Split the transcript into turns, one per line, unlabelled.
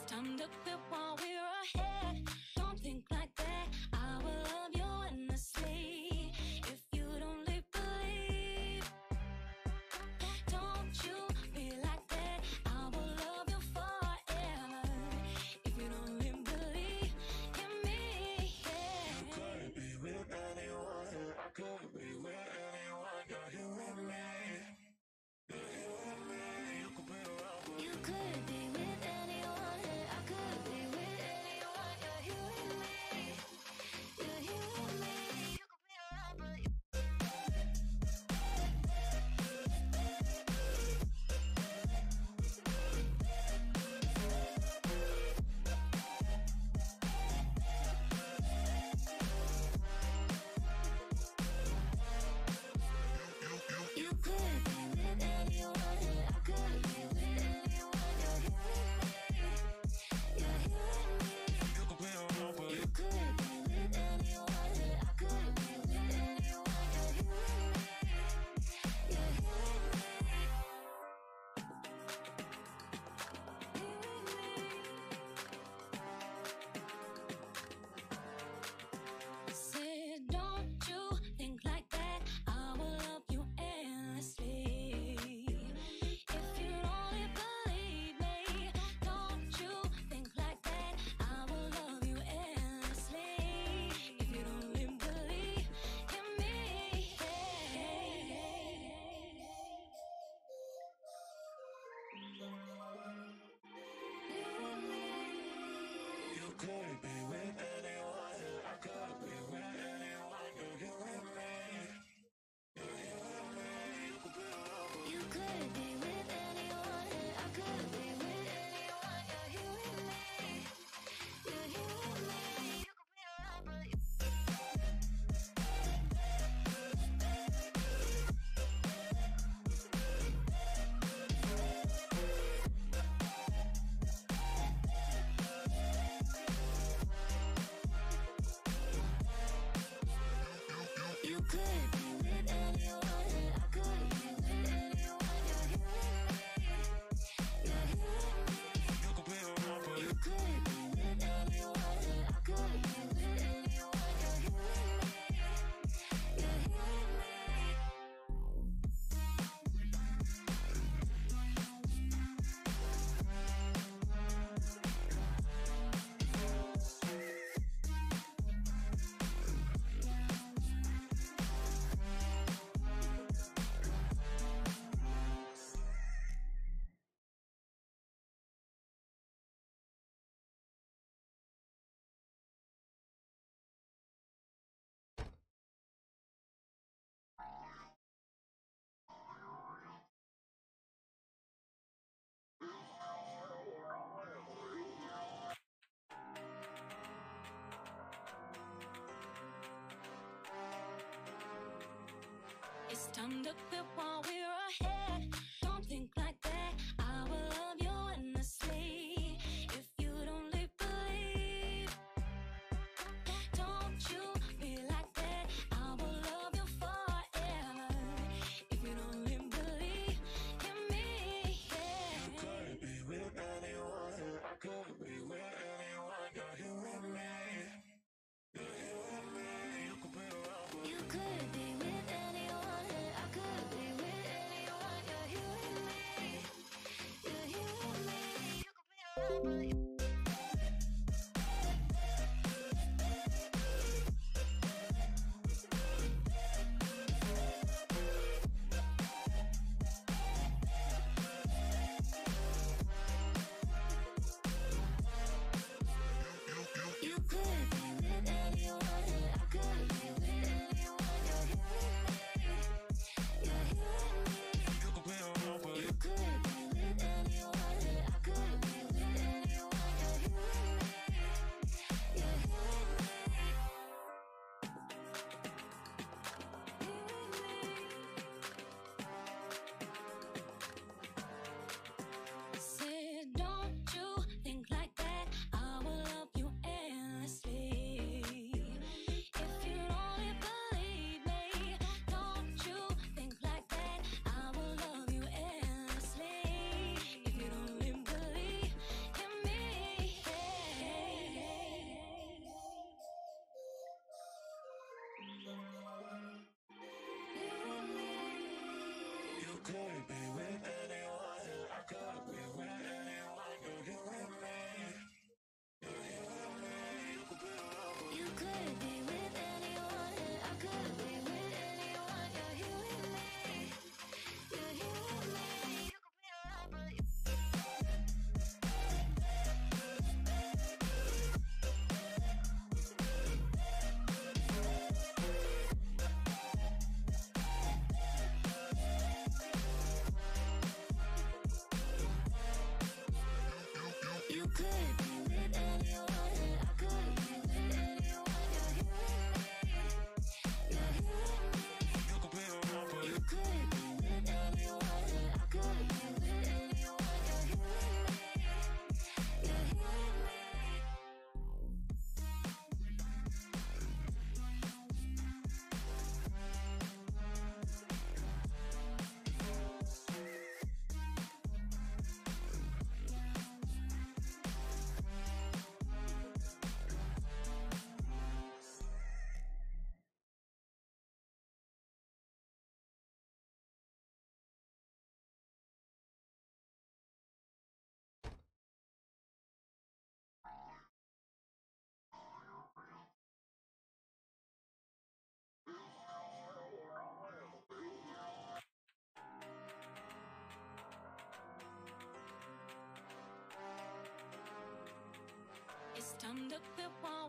time to quit while we're ahead. Don't think like that. I will love you endlessly. If you'd only believe, don't you be like that. I will love you forever. If you'd only believe in me, yeah.
You could be with anyone. I could be with anyone. You're here with me. You're here with me. You could be around, but
You could be with anyone. I could be with anyone. You're here with me. You're here with me. You could be around, but you could be with anyone. I could be with anyone. You're here with me. You're here with me.
you could be around, but
You could be with anyone. I could be with anyone. You're here with me. You're here with me. Said, don't you think like that. I will love you endlessly. If you only believe me, don't you think like that. I will love you endlessly. If you only believe in me,
you could be with anyone. I could be with anyone. You're here with me. You're here with me. You could be around, but
you could be with anyone. I could be with anyone. You're here with me. You're here with me. You could be around, but you could be with anyone. I could be with anyone. You're here with me. You're here with me.
you could be around, but
You could be with anyone. I could be with anyone. You're here with me. You're here with me. It's time to quit while we're ahead. Don't think like that. I will love you endlessly. If you'd only believe, don't you be like that. I will love you forever. If you'd only believe in me, yeah.
you could be with anyone. I could be with anyone. You're here with me. You're here with me. You could be around, but
You could be with anyone. I could be with could be with anyone, I could be with anyone. You're hearing me, you're hearing me.
You could be around, but
You could be with anyone, I could be with anyone. You're hearing me, you're hearing me. It's time to quit one.